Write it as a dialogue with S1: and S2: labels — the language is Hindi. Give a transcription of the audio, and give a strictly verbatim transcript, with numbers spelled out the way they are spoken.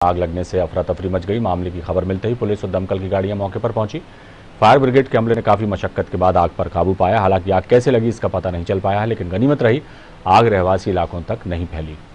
S1: आग लगने से अफरा तफरी मच गई। मामले की खबर मिलते ही पुलिस और दमकल की गाड़ियां मौके पर पहुंची। फायर ब्रिगेड के अमले ने काफी मशक्कत के बाद आग पर काबू पाया। हालांकि आग कैसे लगी इसका पता नहीं चल पाया है, लेकिन गनीमत रही आग रहवासी इलाकों तक नहीं फैली।